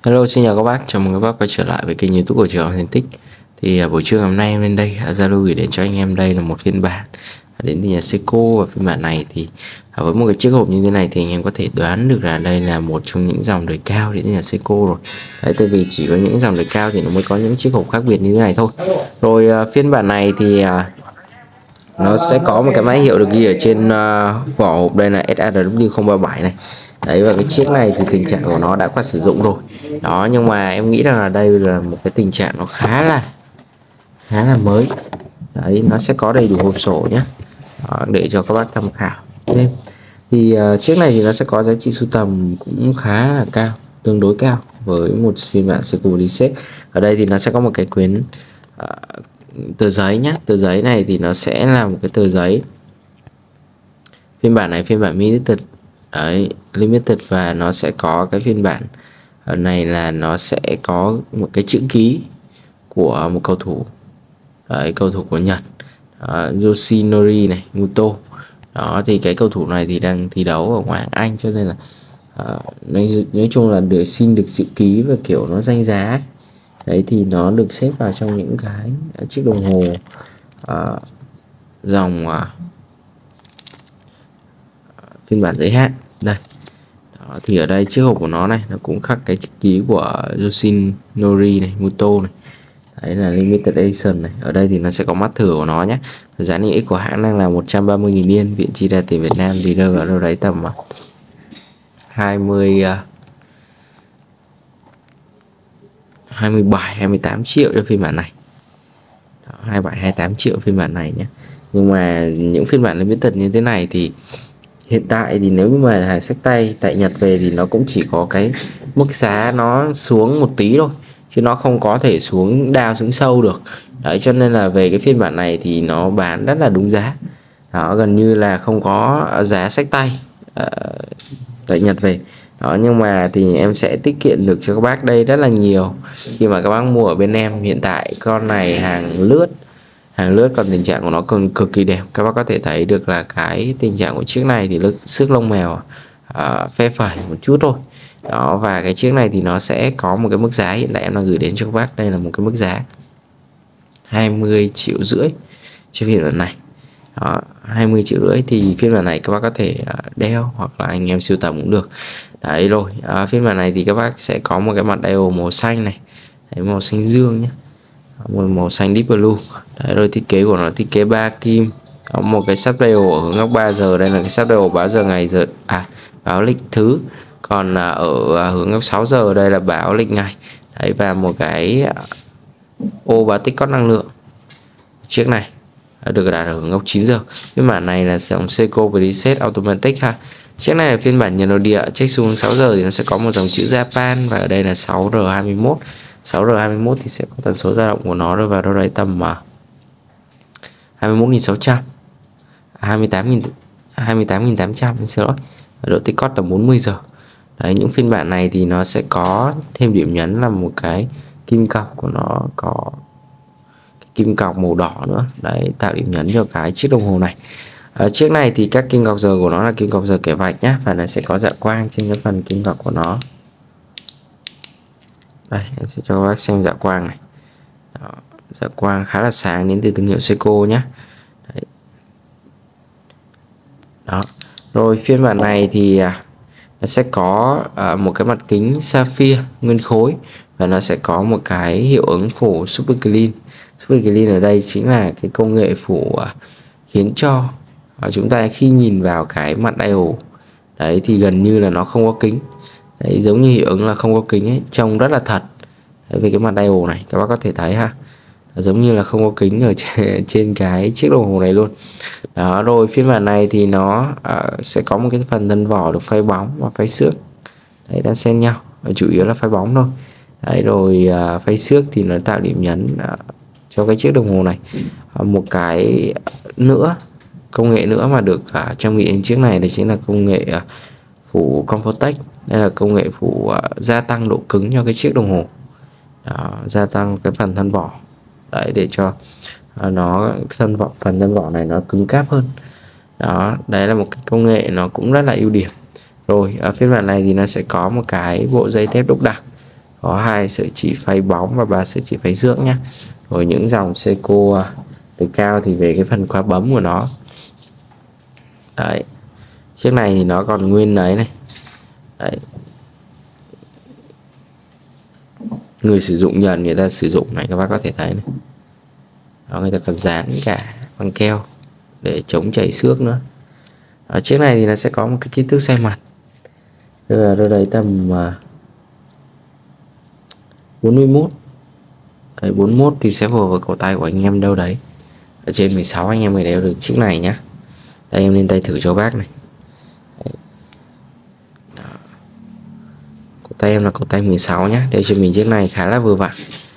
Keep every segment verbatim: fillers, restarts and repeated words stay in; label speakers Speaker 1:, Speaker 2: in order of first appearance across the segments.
Speaker 1: Hello, xin chào các bác, chào mừng các bác quay trở lại với kênh YouTube của Trường Thành Tích. Thì à, buổi trưa ngày hôm nay em lên đây à, Zalo gửi đến cho anh em đây là một phiên bản à, đến từ nhà Seiko. Và phiên bản này thì à, với một cái chiếc hộp như thế này thì anh em có thể đoán được là đây là một trong những dòng đời cao đến từ nhà Seiko rồi. Đấy, tại vì chỉ có những dòng đời cao thì nó mới có những chiếc hộp khác biệt như thế này thôi. Rồi à, phiên bản này thì à, nó sẽ có một cái mã hiệu được ghi ở trên uh, vỏ hộp, đây là S A W không ba bảy này. Đấy, và cái chiếc này thì tình trạng của nó đã qua sử dụng rồi đó, nhưng mà em nghĩ rằng là đây là một cái tình trạng nó khá là khá là mới. Đấy, nó sẽ có đầy đủ hộp sổ nhé, đó, để cho các bác tham khảo thêm. Thì uh, chiếc này thì nó sẽ có giá trị sưu tầm cũng khá là cao, tương đối cao với một phiên bản Seiko Reset. Ở đây thì nó sẽ có một cái quyển uh, tờ giấy nhé. Tờ giấy này thì nó sẽ là một cái tờ giấy phiên bản này, phiên bản limited. Đấy, limited, và nó sẽ có cái phiên bản này là nó sẽ có một cái chữ ký của một cầu thủ. Đấy, cầu thủ của Nhật, đó, Yoshinori này, Muto. Đó, thì cái cầu thủ này thì đang thi đấu ở ngoại hạng Anh, cho nên là uh, nói, nói chung là được xin được chữ ký và kiểu nó danh giá. Đấy, thì nó được xếp vào trong những cái chiếc đồng hồ uh, dòng uh, phiên bản giới hạn đây. Đó, thì ở đây chiếc hộp của nó này nó cũng khắc cái chữ ký của Yoshinori này, Muto này. Đấy là limited edition này. Ở đây thì nó sẽ có mắt thử của nó nhé. Giá niêm yết của hãng đang là một trăm ba mươi nghìn yên, viện chi ra tiền Việt Nam thì rơi vào đâu đấy tầm hai mươi hai mươi bảy hai mươi tám triệu cho phiên bản này. Đó, hai mươi bảy hai mươi tám triệu phiên bản này nhé. Nhưng mà những phiên bản limited như thế này thì hiện tại thì nếu như mà hàng xách tay tại Nhật về thì nó cũng chỉ có cái mức giá nó xuống một tí thôi, chứ nó không có thể xuống đào xuống sâu được. Đấy, cho nên là về cái phiên bản này thì nó bán rất là đúng giá. Đó, gần như là không có giá xách tay uh, tại Nhật về. Đó, nhưng mà thì em sẽ tiết kiệm được cho các bác đây rất là nhiều khi mà các bác mua ở bên em. Hiện tại con này hàng lướt hàng lướt còn tình trạng của nó còn cực kỳ đẹp. Các bác có thể thấy được là cái tình trạng của chiếc này thì sức lông mèo uh, phe phẩy một chút thôi. Đó, và cái chiếc này thì nó sẽ có một cái mức giá hiện tại em đang gửi đến cho các bác, đây là một cái mức giá hai mươi triệu rưỡi cho phiên bản này. Đó, hai mươi triệu rưỡi thì phiên bản này các bác có thể uh, đeo hoặc là anh em sưu tầm cũng được. Đấy rồi, uh, phiên bản này thì các bác sẽ có một cái mặt dial màu xanh này. Đấy, màu xanh dương nhé, một màu xanh deep blue. Đấy, rồi thiết kế của nó thiết kế ba kim, có một cái sắp dial ở hướng góc ba giờ, đây là cái sắp dial báo giờ ngày giờ à báo lịch thứ, còn à, ở à, hướng góc sáu giờ đây là báo lịch ngày. Đấy, và một cái à, ô báo tích cóp năng lượng. Chiếc này được đặt ở hướng góc chín giờ. Phiên bản này là dòng Seiko Reset Automatic ha. Chiếc này là phiên bản Nhật nội địa, check xu hướng sáu giờ thì nó sẽ có một dòng chữ Japan, và ở đây là sáu R hai mươi mốt. sáu R hai mươi mốt thì sẽ có tần số dao động của nó rơi vào đâu đấy tầm uh, hai mươi mốt nghìn sáu trăm, hai mươi tám nghìn hai mươi tám nghìn tám trăm, xin lỗi. Độ tích cóp tầm bốn mươi giờ. Đấy, những phiên bản này thì nó sẽ có thêm điểm nhấn là một cái kim cọc của nó, có cái kim cọc màu đỏ nữa. Đấy, tạo điểm nhấn cho cái chiếc đồng hồ này. À, chiếc này thì các kim cọc giờ của nó là kim cọc giờ kẻ vạch nhá, và nó sẽ có dạ quang trên cái phần kim cọc của nó. Đây, em sẽ cho các bác xem dạ quang này. Đó, dạ quang khá là sáng đến từ thương hiệu Seiko nhé. Đấy. Đó. Rồi phiên bản này thì à, nó sẽ có à, một cái mặt kính sapphire nguyên khối, và nó sẽ có một cái hiệu ứng phủ Super Clean. Super Clean ở đây chính là cái công nghệ phủ à, khiến cho à, chúng ta khi nhìn vào cái mặt dial đấy thì gần như là nó không có kính. Đấy, giống như hiệu ứng là không có kính ấy, trông rất là thật. Đấy, về cái mặt dial này các bác có thể thấy ha, giống như là không có kính ở trên, trên cái chiếc đồng hồ này luôn. Đó, rồi phiên bản này thì nó uh, sẽ có một cái phần thân vỏ được phay bóng và phay xước. Đấy, đang xen nhau, chủ yếu là phay bóng thôi. Đấy, rồi uh, phay xước thì nó tạo điểm nhấn uh, cho cái chiếc đồng hồ này. Uh, một cái nữa, công nghệ nữa mà được uh, trang bị trên chiếc này đấy chính là công nghệ uh, phủ Comfortex. Đây là công nghệ phủ uh, gia tăng độ cứng cho cái chiếc đồng hồ. Đó, gia tăng cái phần thân vỏ. Đấy, để cho uh, nó thân vỏ phần thân vỏ này nó cứng cáp hơn. Đó, đấy là một cái công nghệ nó cũng rất là ưu điểm. Rồi ở phiên bản này thì nó sẽ có một cái bộ dây thép đúc đặc có hai sợi chỉ phay bóng và ba sợi chỉ phay rước nhé. Rồi những dòng Seiko đời cao thì về cái phần khóa bấm của nó. Đấy, chiếc này thì nó còn nguyên đấy này. Đấy, người sử dụng nhờn người ta sử dụng này, các bác có thể thấy này. Đó, người ta còn dán cả băng keo để chống chảy xước nữa. Ở chiếc này thì nó sẽ có một cái kích thước xe mặt, tức là đâu đấy tầm bốn mươi mốt. Đấy, bốn mươi mốt thì sẽ phù hợp với cổ tay của anh em đâu đấy ở trên mười sáu, anh em mới đeo được chiếc này nhá. Đây em lên tay thử cho bác này. Đấy. Cổ tay em là cổ tay mười sáu nhá, đeo cho mình chiếc này khá là vừa vặn.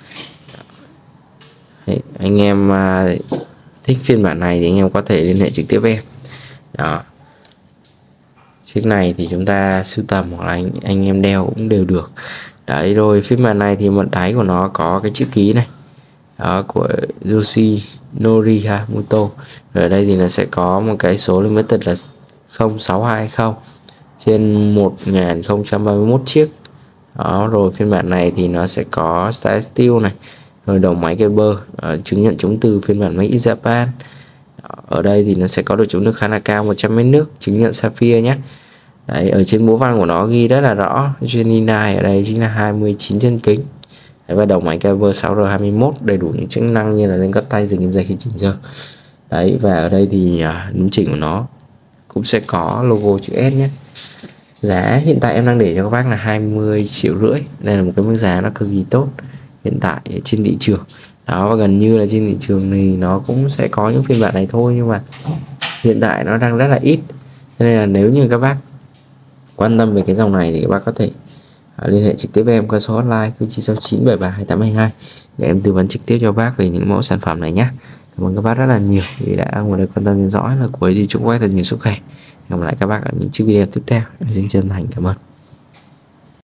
Speaker 1: Đấy, anh em à, thích phiên bản này thì anh em có thể liên hệ trực tiếp với em. Đó, chiếc này thì chúng ta sưu tầm hoặc là anh, anh em đeo cũng đều được. Đấy, rồi phiên bản này thì một đáy của nó có cái chữ ký này. Đó, của Yoshinori Moto. Ở đây thì nó sẽ có một cái số limited là không sáu hai không trên một nghìn không trăm ba mươi mốt chiếc. Đó, rồi phiên bản này thì nó sẽ có style steel này, rồi đầu máy Geber, chứng nhận chống từ phiên bản Made in Japan. Ở đây thì nó sẽ có độ chống nước khá là cao, một trăm mét nước, chứng nhận Sapphire nhé. Đấy, ở trên búa văn của nó ghi rất là rõ Gemini ở đây chính là hai mươi chín chân kính. Đấy, và đầu máy Geber sáu R hai mươi mốt, đầy đủ những chức năng như là lên cấp tay, dừng im dây khi chỉnh giờ. Đấy, và ở đây thì à, núm chỉnh của nó cũng sẽ có logo chữ S nhé. Giá hiện tại em đang để cho các bác là hai mươi triệu rưỡi. Đây là một cái mức giá nó cực kỳ tốt hiện tại trên thị trường. Đó, và gần như là trên thị trường thì nó cũng sẽ có những phiên bản này thôi, nhưng mà hiện tại nó đang rất là ít. Nên là nếu như các bác quan tâm về cái dòng này thì các bác có thể à, liên hệ trực tiếp với em qua số hotline không chín sáu chín bảy ba hai tám hai hai để em tư vấn trực tiếp cho bác về những mẫu sản phẩm này nhé. Cảm ơn các bác rất là nhiều vì đã ngồi đây quan tâm theo dõi. Là cuối thì chúc các bác thật nhiều sức khỏe. Hẹn gặp lại các bác ở những chiếc video tiếp theo. Em xin chân thành cảm ơn.